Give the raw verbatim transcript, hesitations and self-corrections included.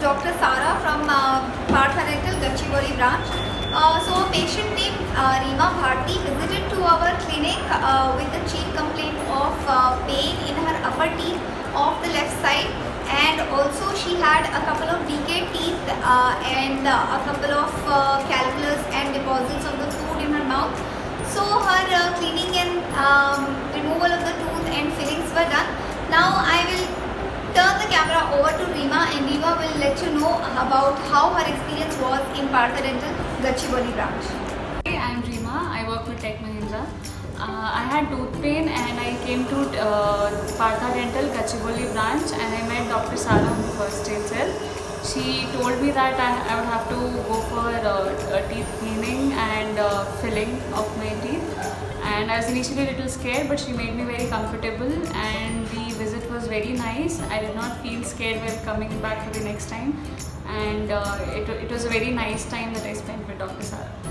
Doctor Sara from uh, Partha Dental branch. Uh, so a patient named uh, Reema Bharti visited to our clinic uh, with a chief complaint of uh, pain in her upper teeth of the left side, and also she had a couple of decayed teeth uh, and uh, a couple of uh, calculus and deposits of the food in her mouth. So her uh, cleaning and um, removal of the tooth and fillings were done. Now I will turn the camera over to Reema, and Reema will let you know about how her experience was in Partha Dental branch. Hey, I am Reema. I work with Tech Mahindra. Uh, I had tooth pain and I came to uh, Partha Dental branch, and I met Doctor Sara on the first day itself. She told me that I, I would have to go for uh, teeth cleaning and uh, filling of my teeth. And I was initially a little scared, but she made me very comfortable, and the visit was very nice. I did not feel scared while coming back for the next time, and uh, it, it was a very nice time that I spent with Doctor Sara.